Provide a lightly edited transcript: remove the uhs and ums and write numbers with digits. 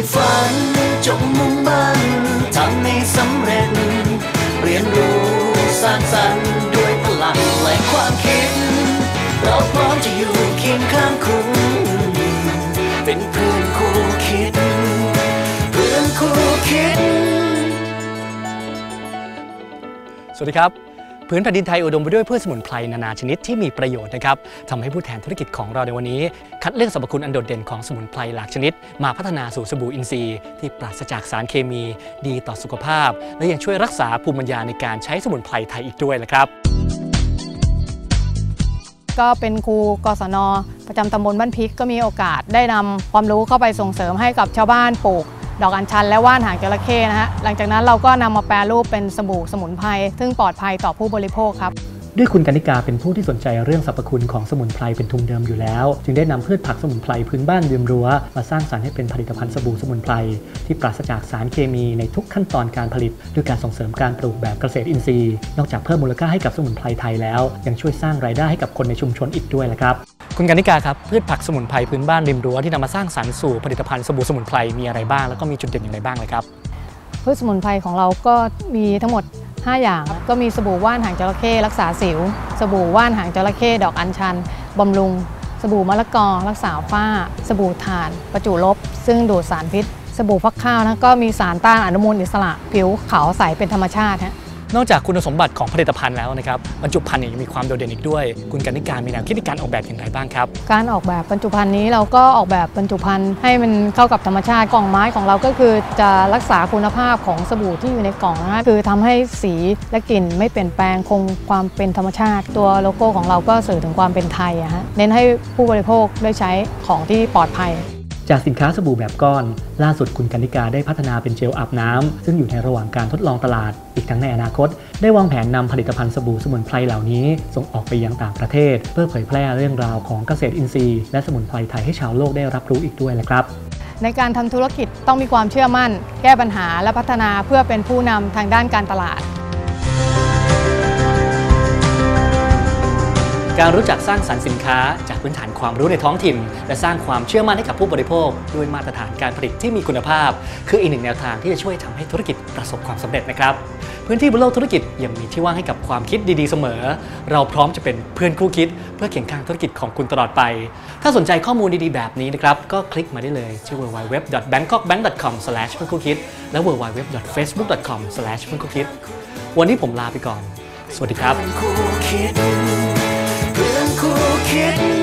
ฝันจงมุ่งมั่นทำให้สำเร็จเรียนรู้สร้างสรรค์ด้วยพลังแห่งความคิดเราพร้อมจะอยู่เคียงข้างคุณเป็นเพื่อนคู่คิดเพื่อนคู่คิดสวัสดีครับพื้นแผ่นดินไทยอุดมไปด้วยพืชสมุนไพรนานาชนิดที่มีประโยชน์นะครับทำให้ผู้แทนธุรกิจของเราในวันนี้คัดเลือกสรรพคุณอันโดดเด่นของสมุนไพรหลากชนิดมาพัฒนาสู่สบู่อินทรีย์ที่ปราศจากสารเคมีดีต่อสุขภาพและยังช่วยรักษาภูมิปัญญาในการใช้สมุนไพรไทยอีกด้วยนะครับก็เป็นครูกศน.ประจำตำบลบ้านพริกก็มีโอกาสได้นำความรู้เข้าไปส่งเสริมให้กับชาวบ้านปลูกดอกอัญชันและว่านหางจระเข้นะฮะหลังจากนั้นเราก็นำมาแปรรูปเป็นสบู่สมุนไพรซึ่งปลอดภัยต่อผู้บริโภคครับด้วยคุณกนิกาเป็นผู้ที่สนใจเรื่องสรรพคุณของสมุนไพรเป็นทุนเดิมอยู่แล้วจึงได้นำพืชผักสมุนไพรพื้นบ้านริมรั้วมาสร้างสรรค์ให้เป็นผลิตภัณฑ์สบู่สมุนไพรที่ปราศจากสารเคมีในทุกขั้นตอนการผลิตด้วยการส่งเสริมการปลูกแบบเกษตรอินทรีย์นอกจากเพิ่มมูลค่าให้กับสมุนไพรไทยแล้วยังช่วยสร้างรายได้ให้กับคนในชุมชนอีกด้วยแหละครับคุณกนิกาครับพืชผักสมุนไพรพื้นบ้านริมรั้วที่นำมาสร้างสรรค์สู่ผลิตภัณฑ์สบู่สมุนไพรมีอะไรบ้างแล้วก็มีจุดเด่นอย่างไรบ้างเลยครับพืชสมุนไพรของเราก็มีทั้งหมด5 อย่างก็มีสบู่ว่านหางจระเข้รักษาสิวสบู่ว่านหางจระเข้ดอกอัญชันบำรุงสบู่มะละกอรักษาฝ้าสบู่ถ่านประจุลบซึ่งดูดสารพิษสบู่ฟักข้าวนะก็มีสารต้านอนุมูลอิสระผิวขาวใสเป็นธรรมชาตินอกจากคุณสมบัติของผลิตภัณฑ์แล้วนะครับบรรจุภัณฑ์ยังมีความโดดเด่นอีกด้วยคุณกนิกามีแนวคิดในการออกแบบอย่างไรบ้างครับการออกแบบบรรจุภัณฑ์นี้เราก็ออกแบบบรรจุภัณฑ์ให้มันเข้ากับธรรมชาติกล่องไม้ของเราก็คือจะรักษาคุณภาพของสบู่ที่อยู่ในกล่องนะคือทำให้สีและกลิ่นไม่เปลี่ยนแปลงคงความเป็นธรรมชาติตัวโลโก้ของเราก็สื่อถึงความเป็นไทยเน้นให้ผู้บริโภคได้ใช้ของที่ปลอดภัยจากสินค้าสบู่แบบก้อนล่าสุดคุณกนิกาได้พัฒนาเป็นเจลอาบน้ำซึ่งอยู่ในระหว่างการทดลองตลาดอีกทั้งในอนาคตได้วางแผนนำผลิตภัณฑ์สบู่สมุนไพรเหล่านี้ส่งออกไปยังต่างประเทศเพื่อเผยแพร่เรื่องราวของเกษตรอินทรีย์และสมุนไพรไทยให้ชาวโลกได้รับรู้อีกด้วยแหละครับในการทำธุรกิจต้องมีความเชื่อมั่นแก้ปัญหาและพัฒนาเพื่อเป็นผู้นำทางด้านการตลาดการรู้จักสร้างสรรค์สินค้าจากพื้นฐานความรู้ในท้องถิ่นและสร้างความเชื่อมั่นให้กับผู้บริโภคด้วยมาตรฐานการผลิตที่มีคุณภาพคืออีกหนึ่งแนวทางที่จะช่วยทำให้ธุรกิจประสบความสำเร็จนะครับพื้นที่บนโลกธุรกิจยังมีที่ว่างให้กับความคิดดีๆเสมอเราพร้อมจะเป็นเพื่อนคู่คิดเพื่อเคียงข้างธุรกิจของคุณตลอดไปถ้าสนใจข้อมูลดีๆแบบนี้นะครับก็คลิกมาได้เลยที่ www.bangkokbank.com/เพื่อนคู่คิดและ www.facebook.com/เพื่อนคู่คิดวันนี้ผมลาไปก่อนสวัสดีครับคู่คิด